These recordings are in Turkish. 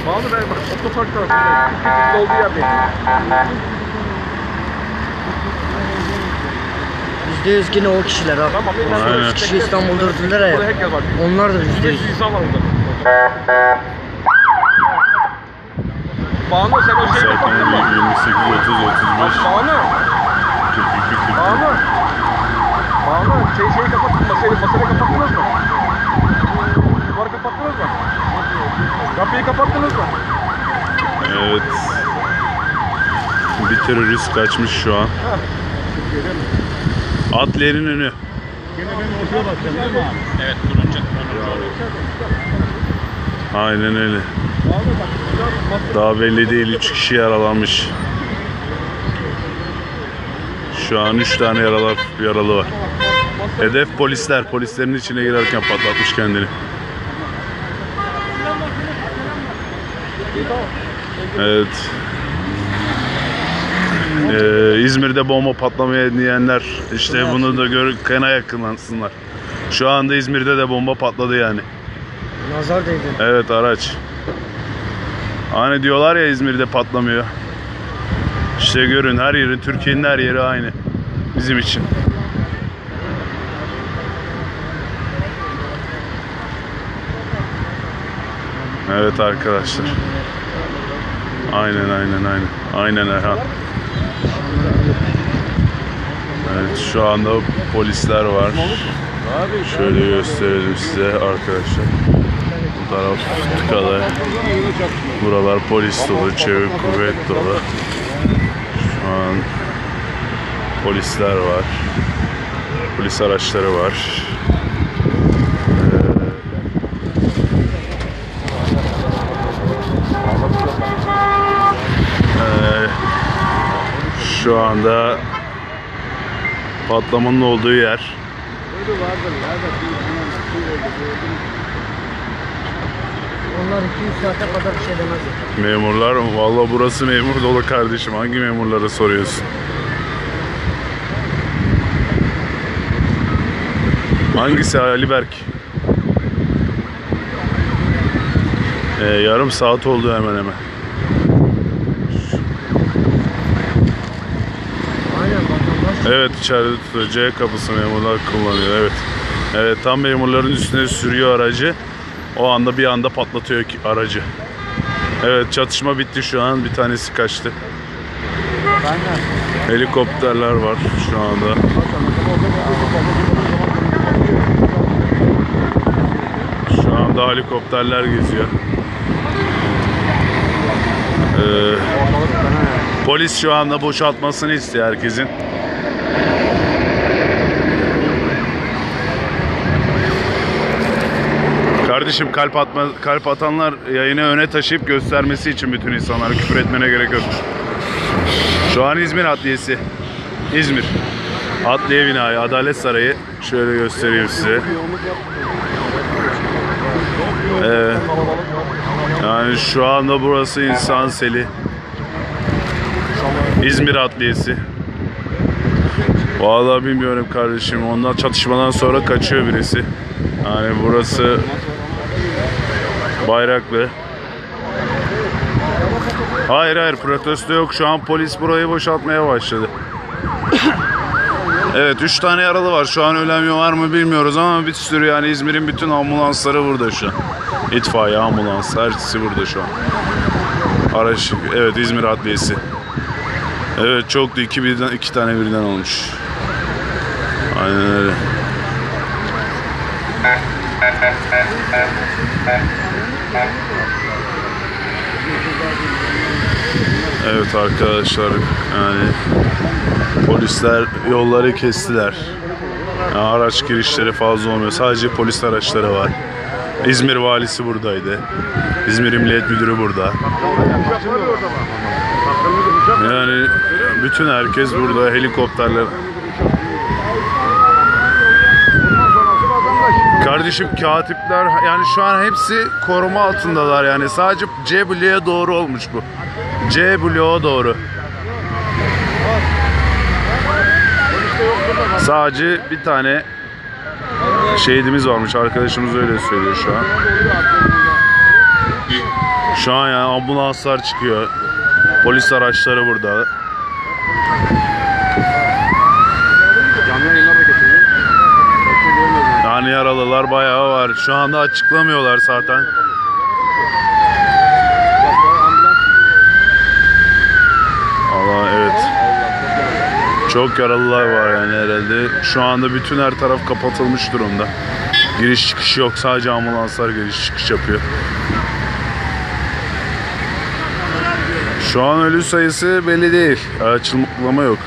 Bağlı ben bak otopark tarafında. Küçük olduğu yerdeyim. %100 yine o kişiler ha. Tamam. Aynen. Kişi İstanbul'da öldürdüler ya. Onlar da %100. İnsan var burada. Banu sen o şeyi kapattın mı? 28, 30, 35, Banu. 42, 43. Banu şeyi kapattın mı? Masayı kapattınız mı? Duvarı kapattınız mı? Kapıyı kapattınız mı? Evet. Bir terörist kaçmış şu an. Adliyelerin önü. Evet, turuncu. Aynen öyle. Daha belli değil, 3 kişi yaralanmış. Şu an 3 tane yaralı var. Hedef polisler. Polislerin içine girerken patlatmış kendini. Evet. İzmir'de bomba patlamaya diyenler işte bunu da kana yakınlansınlar. Şu anda İzmir'de de bomba patladı yani. Nazar değdi. Evet, araç. Hani diyorlar ya İzmir'de patlamıyor. İşte görün, her yerin, Türkiye'nin her yeri aynı bizim için. Evet arkadaşlar. Aynen Erhan. Evet, şu anda polisler var. Şöyle gösterelim size arkadaşlar. Bu taraf tıkalı. Buralar polis dolu, çevik kuvvet dolu. Şu an polisler var. Polis araçları var. Şu anda patlamanın olduğu yer. Onlar 200 saate kadar bir şey demez. Memurlar, vallahi burası memur dolu kardeşim. Hangi memurlara soruyorsun? Hangisi Ali Berk? Yarım saat oldu hemen hemen. Evet, içeride tutuyor. C kapısı memurlar kullanıyor. Evet. Evet, tam memurların üstüne sürüyor aracı. O anda bir anda patlatıyor aracı. Evet, çatışma bitti şu an. Bir tanesi kaçtı. Helikopterler var şu anda. Şu anda helikopterler geziyor. Polis şu anda boşaltmasını istiyor herkesin. Kardeşim, kalp atanlar yayını öne taşıyıp göstermesi için bütün insanlara küfür etmene gerek yok. Şu an İzmir Adliyesi. İzmir. Adliye binayı, Adalet Sarayı. Şöyle göstereyim size. Yani şu anda burası insan seli. İzmir Adliyesi. Vallahi bilmiyorum kardeşim. Ondan çatışmadan sonra kaçıyor birisi. Yani burası Bayraklı. Hayır, protesto yok. Şu an polis burayı boşaltmaya başladı. Evet, 3 tane yaralı var. Şu an ölen var mı bilmiyoruz ama bir sürü, yani İzmir'in bütün ambulansları burada şu an. İtfaiye, ambulans, hepsi burada şu an. Araç, evet, İzmir Adliyesi. Evet, çoktu. 2 tane birden olmuş. Aynen öyle. Evet arkadaşlar, yani polisler yolları kestiler. Yani araç girişleri fazla olmuyor. Sadece polis araçları var. İzmir valisi buradaydı. İzmir Emniyet Müdürü burada. Yani bütün herkes burada, helikopterler. Kardeşim, katipler yani şu an hepsi koruma altındalar, yani sadece C bloğa doğru olmuş bu. C bloğa doğru. Sadece bir tane şehidimiz varmış, arkadaşımız öyle söylüyor şu an. Şu an yani ambulanslar çıkıyor. Polis araçları burada. Canlı yayınlar da getiriyor. Yani yaralılar bayağı var. Şu anda açıklamıyorlar zaten. Allah evet. Çok yaralılar var yani herhalde. Şu anda bütün her taraf kapatılmış durumda. Giriş çıkış yok. Sadece ambulanslar giriş çıkış yapıyor. Şu an ölü sayısı belli değil. Açıklama yok.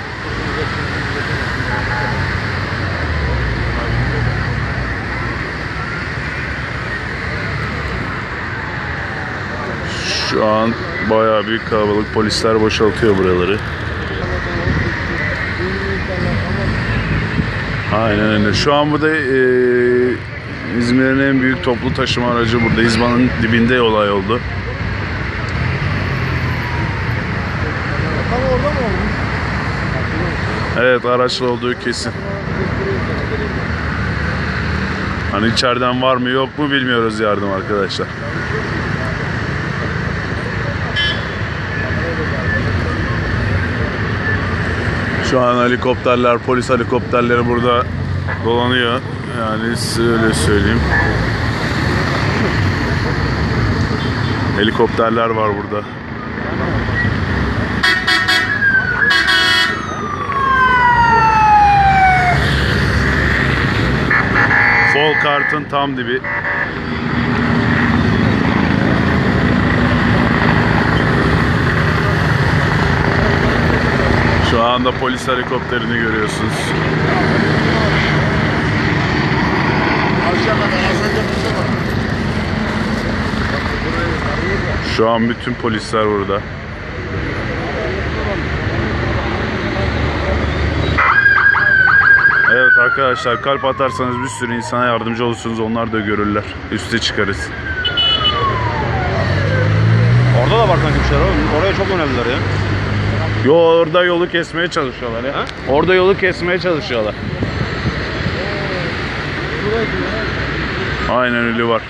Şu an bayağı bir kalabalık. Polisler boşaltıyor buraları. Aynen öyle. Şu an burada İzmir'in en büyük toplu taşıma aracı burada. İzban'ın dibinde olay oldu. Evet, araçla olduğu kesin. Hani içeriden var mı yok mu bilmiyoruz yardım arkadaşlar. Şu an helikopterler, polis helikopterleri burada dolanıyor. Yani size öyle söyleyeyim. Helikopterler var burada. Folkart'ın tam dibi. Şu anda polis helikopterini görüyorsunuz. Şu an bütün polisler burada. Evet arkadaşlar, kalp atarsanız bir sürü insana yardımcı olursunuz, onlar da görürler. Üste çıkarız. Orada da var sanki bir şeyler oğlum. Oraya çok yöneldiler ya. Yo, orada yolu kesmeye çalışıyorlar ya. Ha? Orada yolu kesmeye çalışıyorlar. Aynen öyle var.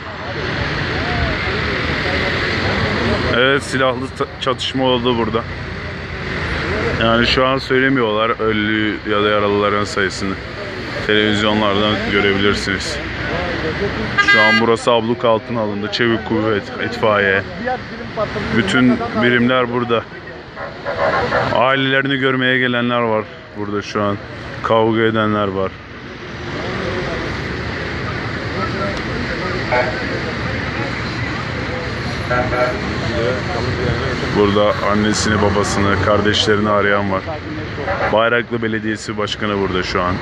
Evet, silahlı çatışma oldu burada. Yani şu an söylemiyorlar ölü ya da yaralıların sayısını. Televizyonlardan görebilirsiniz. Şu an burası abluk altına alındı. Çevik kuvvet, itfaiye. Bütün birimler burada. Ailelerini görmeye gelenler var burada şu an. Kavga edenler var. Burada annesini, babasını, kardeşlerini arayan var. Bayraklı Belediyesi Başkanı burada şu an.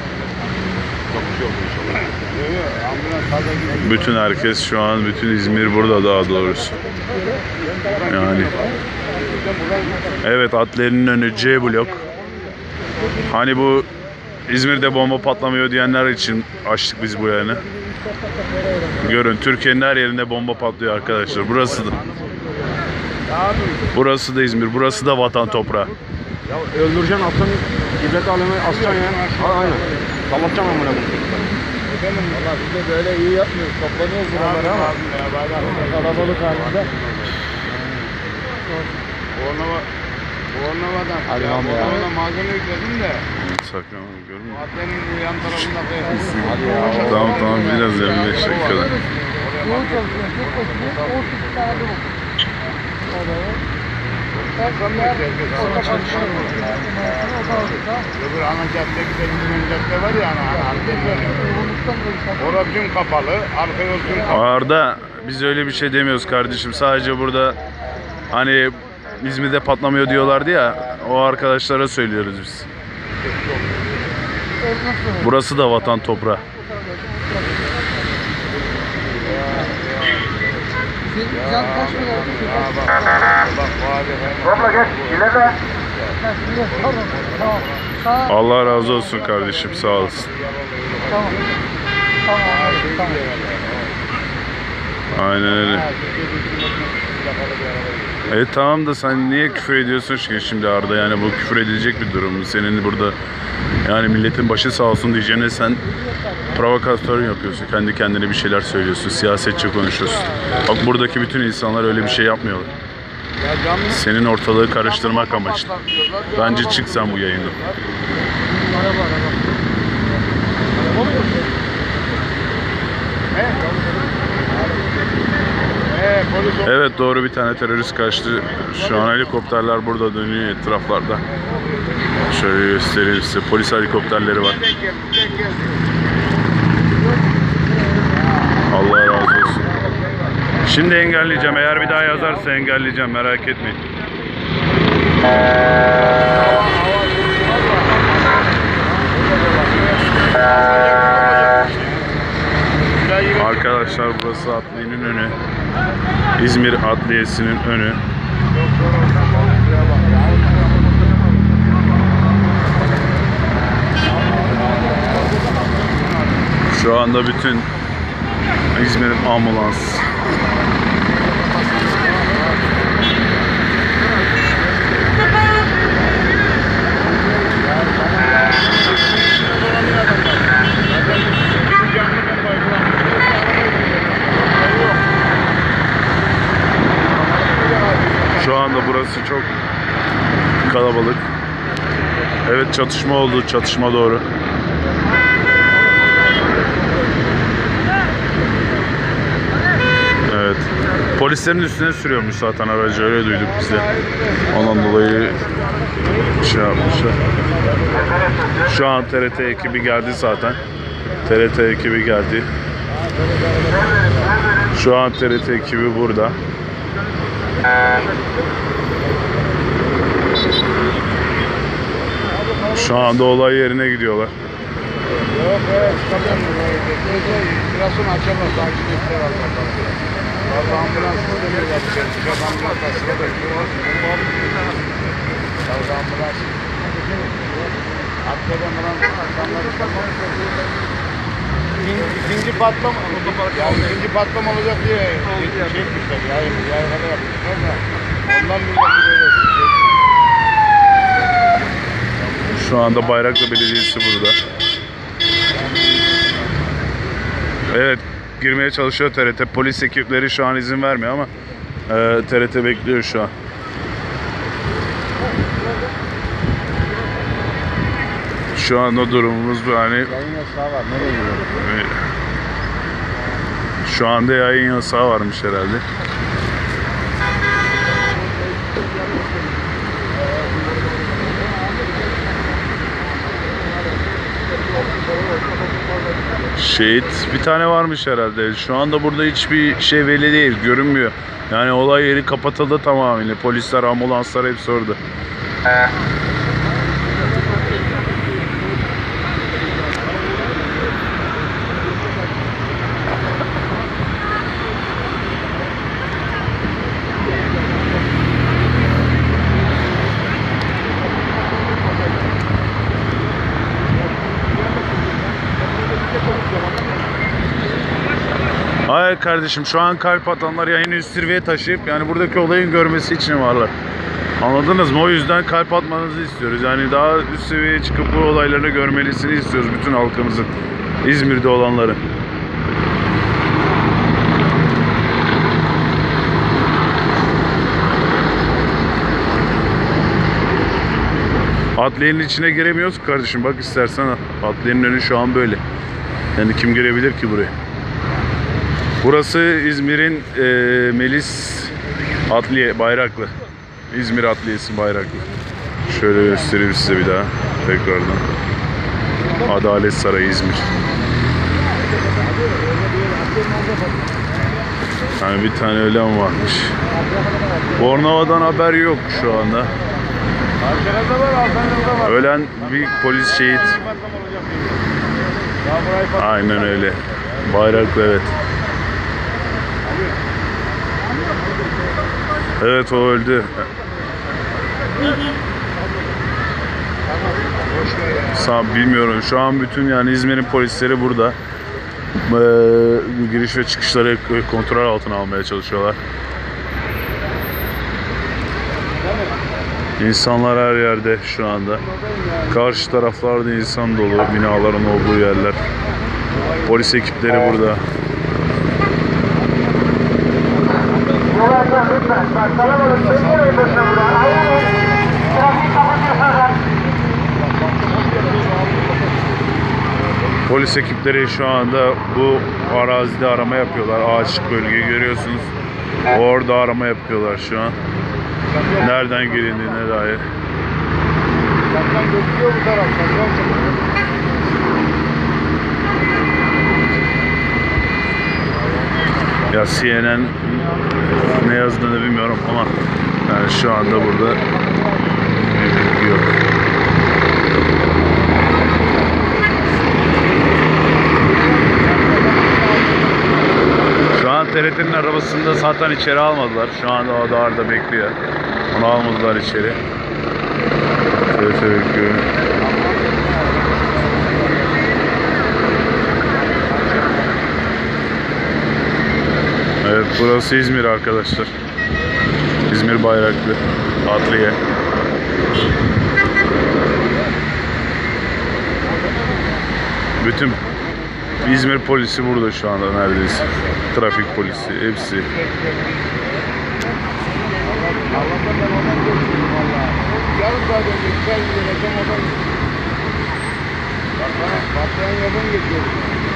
Bütün herkes şu an, bütün İzmir burada daha doğrusu. Yani. Evet, Adliye'nin önü C blok. Hani bu İzmir'de bomba patlamıyor diyenler için açtık biz bu yani. Görün, Türkiye'nin her yerinde bomba patlıyor arkadaşlar. Burası da. Burası da İzmir, burası da vatan toprağı. Ya öldüreceksin, atacaksın, ibret aleme asacaksın ya. Aynen. Sallatacaksın amına koyayım. Valla biz de böyle iyi yapmıyoruz. Toplanıyoruz buralara ama kalabalık halinde. Bornova'dan. Bornova'dan malzeme yükledim de. Sakın görün mü? Maddenin bu yan tarafında koyalım. Tamam biraz 25 dakikada. Yoğun çalışıyor. Tek başına 18 tane bu. Öbür ana cadde gidelim, cadde var ya ana. Orada tüm kapalı, arka yol tüm kapalı. Arda, biz öyle bir şey demiyoruz kardeşim. Sadece burada hani İzmir'de patlamıyor diyorlardı ya, o arkadaşlara söylüyoruz biz. Burası da vatan toprağı. Can kaç milyar? Bak Abla gel, ilerle. Tamam. Tamam. Allah razı olsun kardeşim, sağ olasın. Tamam. Tamam. Aynen öyle. Tamam da sen niye küfür ediyorsun ki şimdi Arda? Yani bu küfür edilecek bir durum mu? Senin burada Yani milletin başı sağ olsun diyeceğine sen provokatör yapıyorsun. Kendi kendine bir şeyler söylüyorsun. Siyasetçi konuşuyorsun. Bak buradaki bütün insanlar öyle bir şey yapmıyorlar. Senin ortalığı karıştırmak amaçlı. Bence çık sen bu yayından. Evet doğru, bir tane terörist kaçtı. Şu an helikopterler burada dönüyor etraflarda. Şöyle göstereyim size. Polis helikopterleri var. Allah razı olsun. Şimdi engelleyeceğim. Eğer bir daha yazarsa engelleyeceğim. Merak etmeyin. Arkadaşlar burası adliyenin önü. İzmir Adliyesi'nin önü. Şu anda bütün İzmir'in ambulans. Şu anda burası çok kalabalık. Evet, çatışma oldu. Çatışma doğru. Evet. Polislerin üstüne sürüyormuş zaten aracı. Öyle duyduk biz de. Ondan dolayı şey yapmışlar. Şu an TRT ekibi geldi zaten. TRT ekibi geldi. Şu an TRT ekibi burada. Şu anda olay yerine gidiyorlar. Yok Birazdan açarlar. Takipçiler var bakalım. Valla ambulans istemiyorlar. Biraz ambulans sıra bekliyorlar. Valla ambulans. Atladan akşamları İkinci patlama. Ya ikinci patlama olacak diye şey etmişler. Yaygada yapmışlar da. Ondan millet böyle şey. Şu anda Bayraklı Belediyesi burada. Evet, girmeye çalışıyor TRT. Polis ekipleri şu an izin vermiyor ama TRT bekliyor şu an. Şu anda durumumuz bu, hani Yayın yasağı var. Nereye gidiyor? şu anda yayın yasağı varmış herhalde. Şehit bir tane varmış herhalde. Şu anda burada hiçbir şey belli değil, görünmüyor. Yani olay yeri kapatıldı tamamıyla. Polisler, ambulanslar hepsi orada. Hayır kardeşim, şu an kalp atanlar yayını üst zirveye taşıyıp yani buradaki olayın görmesi için varlar. Anladınız mı? O yüzden kalp atmanızı istiyoruz. Yani daha üst seviyeye çıkıp bu olayları görmelisini istiyoruz bütün halkımızın. İzmir'de olanları. Adliyenin içine giremiyoruz kardeşim. Bak istersen adliyenin önü şu an böyle. Yani kim girebilir ki buraya? Burası İzmir'in Melis Adliye, Bayraklı. İzmir Adliyesi Bayraklı. Şöyle göstereyim size bir daha tekrardan. Adalet Sarayı İzmir. Yani bir tane ölen varmış. Bornova'dan haber yok şu anda. Ölen bir polis şehit. Aynen öyle. Bayraklı, evet. Evet, o öldü. Bilmiyorum. Şu an bütün yani İzmir'in polisleri burada. Giriş ve çıkışları kontrol altına almaya çalışıyorlar. İnsanlar her yerde şu anda. Karşı taraflarda insan dolu, binaların olduğu yerler. Polis ekipleri burada. Polis ekipleri şu anda bu arazide arama yapıyorlar. Ağaçlık bölgeyi görüyorsunuz. Orada arama yapıyorlar şu an. Nereden gelindiğine dair. Kaptan gözüküyor bu taraftan. Ya CNN ne yazdığını bilmiyorum ama yani şu anda burada bir bilgi yok. Şu an TRT'nin arabasında zaten içeri almadılar. Şu anda o da orada bekliyor. Onu almadılar içeri. TRT bekliyor. Evet, burası İzmir arkadaşlar. İzmir Bayraklı Adliye. Bütün İzmir polisi burada şu anda neredeyse. Trafik polisi, hepsi. Allah'tan ben oradan geçtim valla. Yarım saat önce güzel bir yere oradan bak bana patlayan yerden geçiyorum.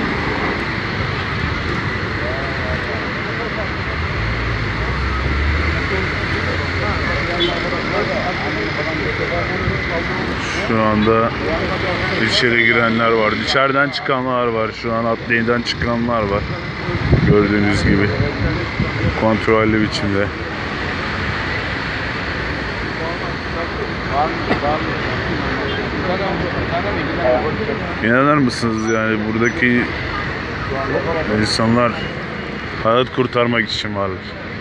Şu anda içeri girenler var. İçeriden çıkanlar var. Şu an adliyeden çıkanlar var. Gördüğünüz gibi. Kontrollü biçimde. İnanır mısınız yani buradaki insanlar hayat kurtarmak için varlar.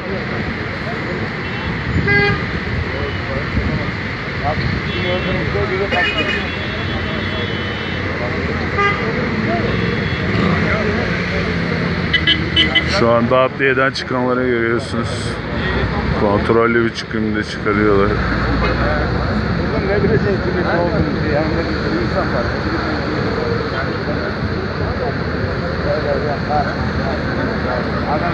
Şu anda adliyeden çıkanları görüyorsunuz. Kontrollü bir çıkımda çıkarıyorlar. Ne bileceğiz kimin ne olduğunu yani ne bir insan var. Adam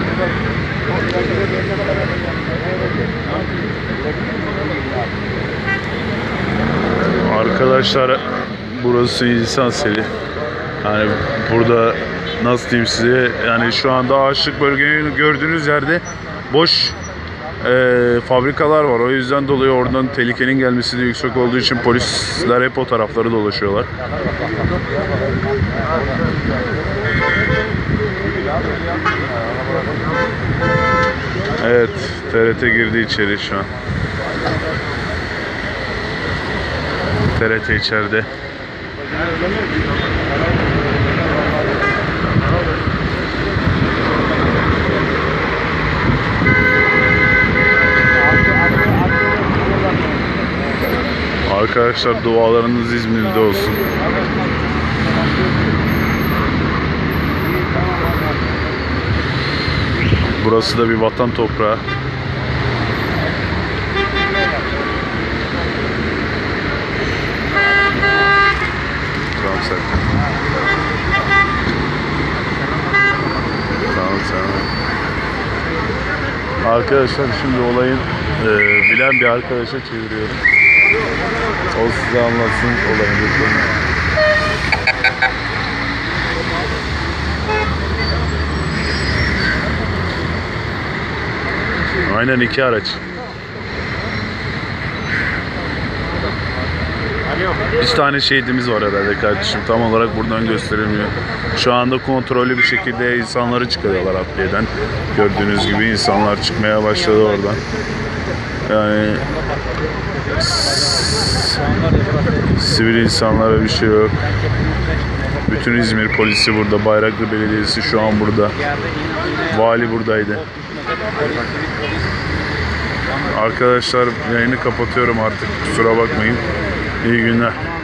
arkadaşlar burası insan seli. Yani burada nasıl diyeyim size, yani şu anda ağaçlık bölgeyi gördüğünüz yerde boş fabrikalar var. O yüzden dolayı oradan tehlikenin gelmesi de yüksek olduğu için polisler hep o tarafları dolaşıyorlar. Evet, TRT girdi içeri şu an. TRT içeride. Arkadaşlar dualarınız İzmir'de olsun. Burası da bir vatan toprağı. Tamam sen. Tamam sen. Arkadaşlar şimdi olayın bilen bir arkadaşa çeviriyorum. O size anlatsın olayın detayını. Aynen, 2 araç. Bir tane şehidimiz var herhalde kardeşim. Tam olarak buradan gösterilmiyor. Şu anda kontrollü bir şekilde insanları çıkarıyorlar adliyeden. Gördüğünüz gibi insanlar çıkmaya başladı oradan. Yani sivil insanlara bir şey yok. Bütün İzmir polisi burada. Bayraklı Belediyesi şu an burada. Vali buradaydı. Arkadaşlar yayını kapatıyorum artık. Kusura bakmayın. İyi günler.